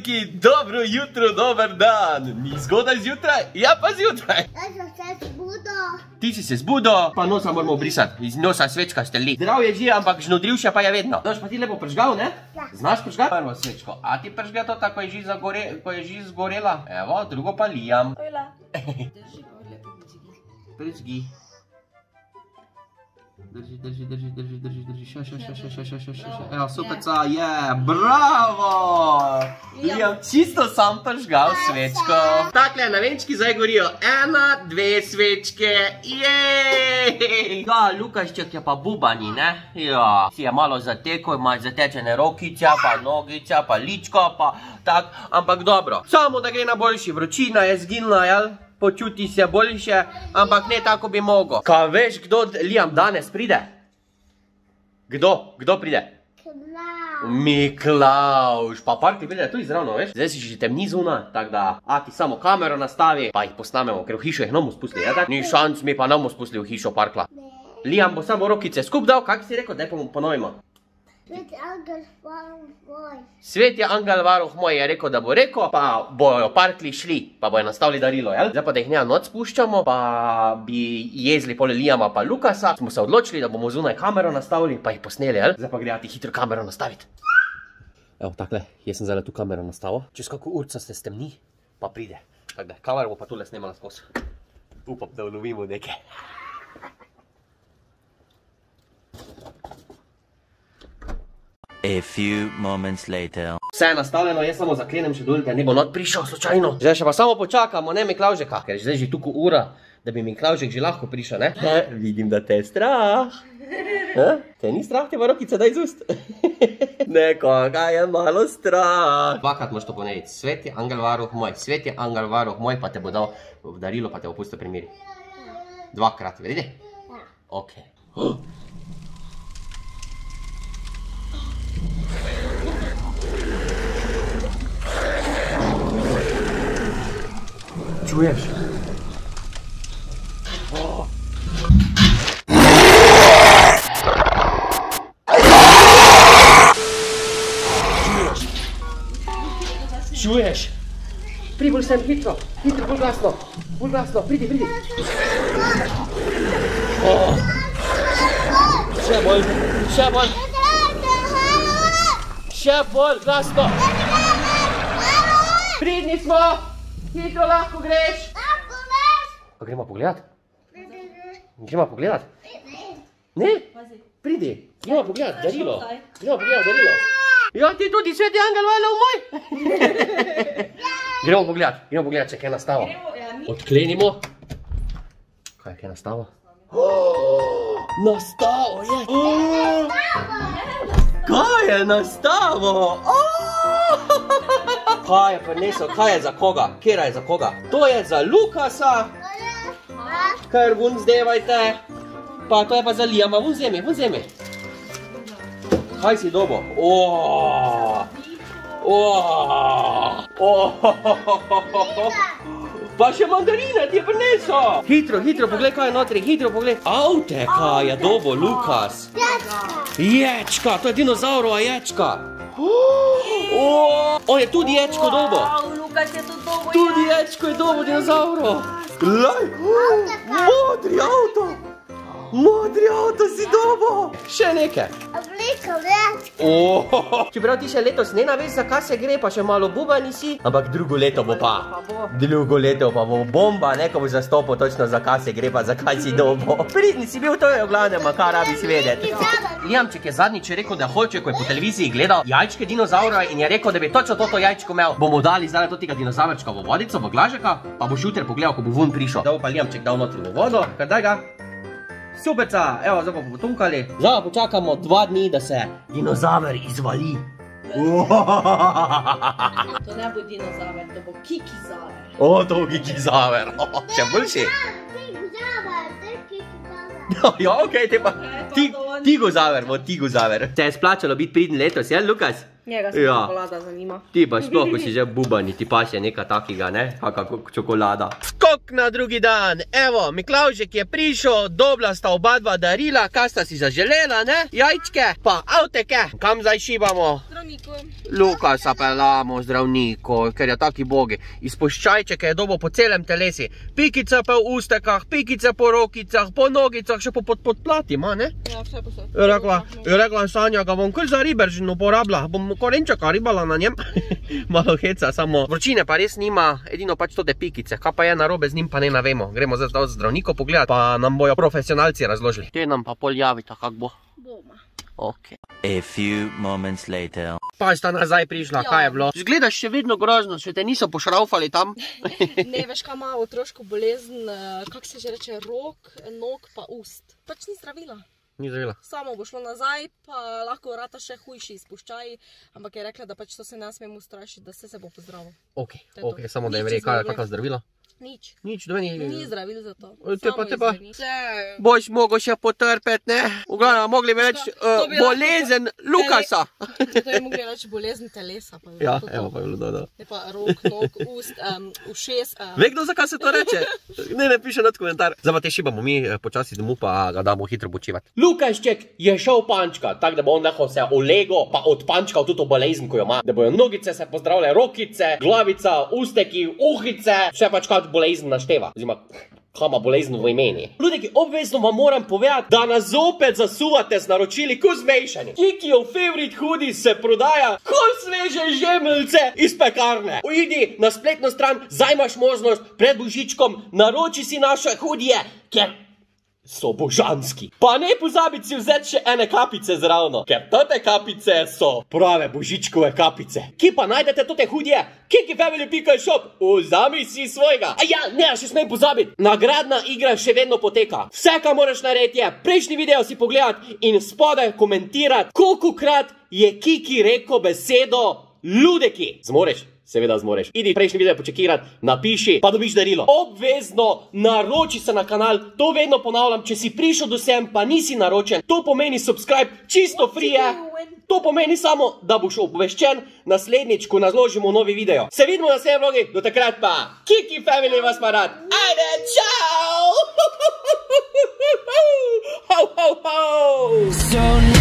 Ljubljenčiki, dobro jutro, dober dan. Ni zgodaj zjutraj? Ja pa zjutraj. Jaz sem se zbudil. Ti si se zbudil, pa nosa moramo obrisati. Iz nosa svečka streli. Zdrav je že, ampak žnodrivša pa je vedno. Daš pa ti lepo pržgal, ne? Ja. Znaš pržgal? Prvo svečko. A ti pržgal to tako, ko je že zgorela? Evo, drugo pa lijam. Ojla. Pržgi. Drži. Ša. Evo, superca, je, bravo! Lijam čisto sam pržgal svečko. Takle, na venčki zdaj gorijo 1, 2 svečke, jej! Ja, Lukašček je pa bubani, ne? Ja, si je malo zatekal, ima zatečene rokice, pa nogice, pa ličko, pa tak, ampak dobro. Samo da gre na boljši, vročina je zginila, jel? Počuti se boljše, ampak ne tako bi mogel. Kaj veš, kdo Liam danes pride? Kdo pride? Miklavž. Pa park ti pride tu izravno, veš? Zdaj si že temni zunaj, tak da, a ti samo kamero nastavi, pa jih posnamemo, ker v hišo jih nomu spustili, ja tak? Ni šanc, mi pa nomu spustili v hišo parkla. Liam bo samo rokice skup dal, kak si rekel, daj pa mu ponovimo. Sveti angel varuh moj. Sveti angel varuh moj je rekel, da bo rekel, pa bojo parkli šli, pa bojo nastavili darilo, jel? Zdaj pa da jih ne noč spuščamo, pa bi jezli pole Liama pa Lukasa. Smo se odločili, da bomo zunaj kamero nastavili, pa jih posneli, jel? Zdaj pa gre ti hitro kamero nastaviti. Evo, takle, jaz sem zdaj tu kamero nastavil. Čez kako urca se stemni, pa pride. Takle, kamero bo pa tule snemala skozi. Upam, da ulovimo nekaj. A few moments later. Vse je nastavljeno, jaz samo zaklenem še dol, da ne bo not prišel slučajno. Zdaj še pa samo počakamo, ne Miklavžeka, ker je zdaj že tuko ura, da bi Miklavžek že lahko prišel, ne? Vidim, da te je strah. Te ni strah, te rokice daj z ust. Nekoga je malo strah. Dvakrat moš to ponediti. Sveti angel varuh moj, sveti angel varuh moj, pa te bo dal v darilo, pa te bo pustil pri miru. Dvakrat, vidi? Ja. Ok. Čuješ? Čuješ? Pridi bolj sem, hitro, bolj glasno, pridi. Še bolj glasno. Pridni smo. Hitro lahko greš. Pa gremo pogledat? Gremo pogledat? Ne? Pridi. Gremo pogledat darilo. Ja, ti tudi, sveti angel varuh moj. Gremo pogledat, če kaj nastavo. Odklenimo. Kaj je kaj nastavo? Nastavo je. Kaj je nastavo? Kaj je prinesel, kaj je za koga? Kera je za koga? To je za Lukasa. Kar vun zdevajte. Pa to je pa za Liama, vun vzemi. Kaj si dobo? Pa še mandarine ti je prinesel. Hitro, poglej, kaj je notri, Avte, kaj je dobo, Lukas. Ječka, to je dinozaurova ječka. On je tudi ječko dobo. Lukas je to dobo. Tudi ječko je dobo dinozauro. Glej, modri avto si dobo. Še nekaj. Oblika več. Čeprav ti še letos ne naveš, za kaj se gre, pa še malo bubani si. Ampak drugo leto bo pa. Drugo leto pa bo bomba, neko bo zastopil točno za kaj se gre, pa za kaj si dobo. Pridni si bil, to je v glavnem, kar rabi si vedeti. Liamček je zadnjič rekel, da hoče, ko je po televiziji gledal jajčke dinozaura in je rekel, da bi točno toto jajčko imel. Bomo dali zdaj tega dinozavrčka v vodico, v glažeka, pa boš jutri pogledal, ko bo vun prišel. Da bo pa Liamček dal notri v vodo, kar daj ga. Superca, evo, zdaj pa potunkali. Zdaj pa počakamo 2 dni, da se dinozaver izvali. To ne bo dinozaver, to bo kikizaver. To bo kikizaver. Še boljši. Ja, okej, te pa tigozaver, bo tigozaver. Se je splačalo biti pridn letos, jel, Lukas? Njega se čokolada zanima. Ti pa sploh, ko si že bubani, ti pa še nekaj takega, ne? Kakva čokolada. Skok na drugi dan. Evo, Miklavžek je prišel, dobila sta oba dva darila, kaj sta si zaželela, ne? Jajčke, pa avteke. Kam zdaj šibamo? zdravniku. Lukasa peljamo zdravniku, ker je taki bogi. Izpuščajček je dobo po celem telesi. Pikice pa v ustekah, pikice po rokicah, po nogicah, še po podplati ima, ne? Ja, vse posod. Rekla Sanja, ga bom kar za riberžin uporabila. Bom korenčaka ribala na njem. Malo heca, samo vročine pa res nima, edino pač to te pikice. Kaj pa je narobe z njim, pa ne navemo. Gremo zdaj zdravniku pogledati, pa nam bojo profesionalci razložili. Te nam pa pol javita, kak bo. Boma. Ok. A few moments later. Pa sta nazaj prišla, Ja. kaj je bilo? Zgledaš še vedno grozno, še te niso pošraufali tam. Ne, veš, kaj ima otroško bolezen, kako se že reče, rok, nog pa ust. Pač ni zdravila. Ni zdravila. Samo bo šlo nazaj, pa lahko vrata še hujši izpuščaji, ampak je rekla, da pač to se ne smemo ustrašiti, da se bo pozdravil. Ok, To je to. ok, samo da jim Nič reji, zdravila. kakva zdravila. Nič. Nič, da Ni meni... zdravil za to. Te pa, Samo te pa. izvedi. Boš mogo še potrpeti, ne? V glavnem, mogli bi reči To bi lahko- bolezen Lukasa. To je mogli reči bolezen telesa. Pa bi Ja, bilo to. evo pa je bilo, da. Ne pa rok, nog, ust, ušes. Ve kdo, zakaj se to reče? Ne piše nad komentar. Zdaj pa te šibamo mi počasi domov, pa ga damo hitro počivati. Lukašček je šel pančka, tako da bo on lahko se olego, pa odpančkal tudi bolezen, ko jo ima. Da bojo nogice se pozdravile, rokice, glavica, usteki, uhice, vse pač kot bolezen našteva. Oziroma, kaj ima bolezen v imeni. Ljudeki, obvezno vam moram povedati, da nas zopet zasuvate z naročili ko zmešani. Kikijev favorite hoodie se prodaja ko sveže žemljice iz pekarne. Ujdi na spletno stran, zdaj imaš možnost pred božičkom, naroči si naše hoodije, ker so božanski. Pa ne pozabiti si vzeti še ene kapice zravno, ker tote kapice so prave božičkove kapice. Kje pa najdete tote hudije? kikifamily.shop, vzami si svojega. A ja, ne, še smem pozabiti, nagradna igra še vedno poteka. Vse, kar moraš narediti je prejšnji video si pogledati in spodaj komentirati, kolikokrat je Kiki rekel besedo ludeki. Zmoreš? Seveda zmoreš. Idi prejšnji video počekirati, napiši, pa dobiš darilo. Obvezno naroči se na kanal, to vedno ponavljam, če si prišel do sem, pa nisi naročen, to pomeni subscribe, čisto free je. To pomeni samo, da boš obveščen naslednjič, ko nazložimo novi video. Se vidimo na naslednjem vlogi, do takrat pa Kiki Family vas pa rad. Ajde, čau! Ho, ho, ho!